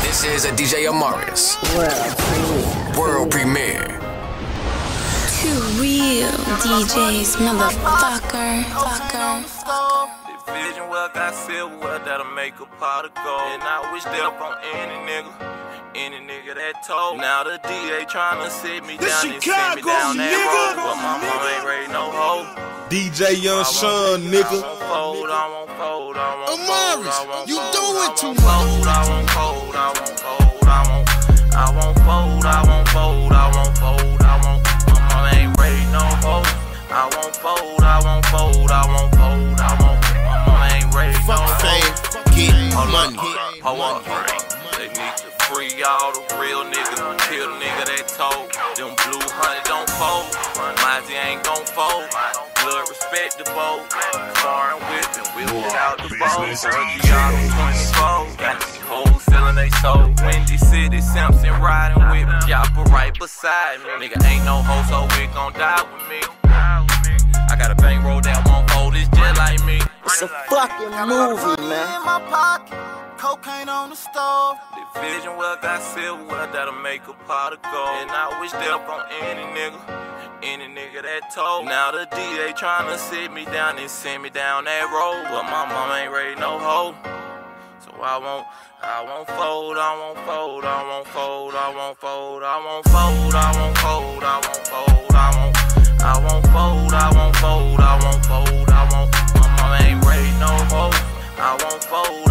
This is a DJ Amaris World Premiere. Two real DJs, motherfucker. Vision well got silver, well that'll make a pot of gold. And I wish they up on any nigga that told. Now the DA tryna sit me down and send me down that road. But my mama ain't ready no hoe. DJ Young Sean, nigga. I won't fold. Amaris, you doing too much. I won't fold. My mama ain't ready no hoe. I won't fold. My mama ain't ready no hoe. Get money. Hold up. They need to free all the real niggas. Kill the nigga that told. Them blue honey don't fold. Mazi ain't gon' fold. Blood respect the boat. Foreign whip and we'll get out the boat. Gianna 24. Got these hoes selling they soul. Windy City, Samson riding with me. Chopper right beside me. Nigga ain't no hoe, so we gon' die with me. I got a bankroll that won't fold. It's just like me. It's a fucking movie, man. In my pocket, cocaine on the stove. The vision well got silver, well that'll make a pot of gold. And I wish they up on any nigga that told. Now the DA tryna sit me down and send me down that road. But my mama ain't ready no hoe. So I won't fold. My mama ain't ready no hoe. I won't fold.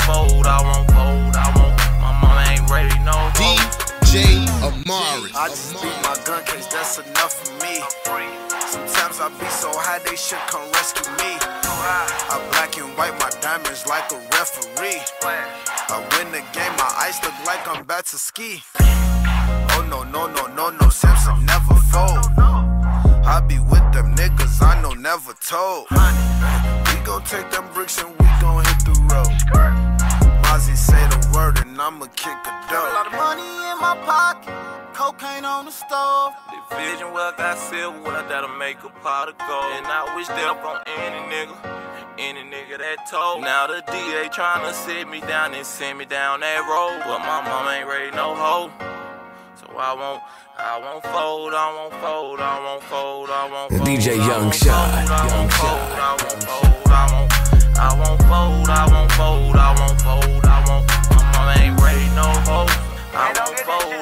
My mama ain't ready no hoe. DJ Amaris. I just beat my gun case, that's enough for me. Sometimes I be so high they should come rescue me. I black and white my diamonds like a referee. I win the game, my eyes look like I'm about to ski. Oh no, Samson never fold. I be with them niggas I know never told. We gon' take them bricks and we gon' hit the road. Mazi say the word and I'ma kick a dope. A lot of money in my pocket, cocaine on the stove. The vision well got silver, well that'll make a pot of gold. And I wish they up on any nigga that told. Now the DA tryna sit me down and send me down that road. But my mama ain't ready no hoe. So I won't fold. DJ Young Shot. I won't fold. My mama ain't ready no hoe. I won't fold.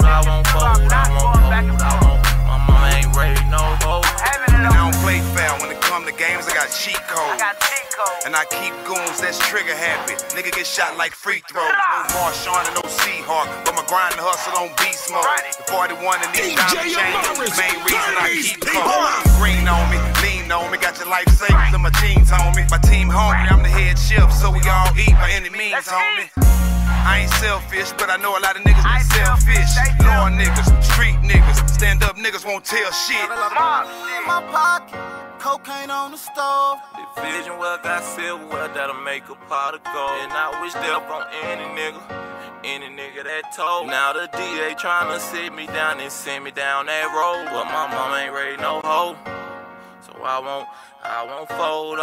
My mama ain't ready no hoe. I don't play fair when it come to games, I got cheat codes. And I keep goons that's trigger happy. Nigga get shot like free throws. No Marshawn and no Seahawk, but my grind and hustle on beast mode. The 41 and these diamond chains, main reason I keep cold. Green on me, lean on me, got your life savings and my jeans on me. My team hungry, I'm the head chef, so we all eat by any means, homie. I ain't selfish, but I know a lot of niggas be selfish. Law niggas, street niggas, stand up niggas won't tell shit. In my pocket, cocaine on the stove. The vision well got silver, well that'll make a pot of gold. And I wish they up on any nigga that told. Now the DA tryna sit me down and send me down that road. But my mama ain't ready no hoe. So I won't fold.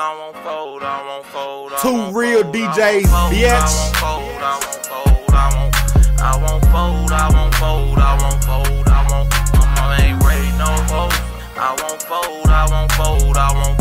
Two real DJs, bitch. I won't fold. My mama ain't ready no hoe. I won't fold.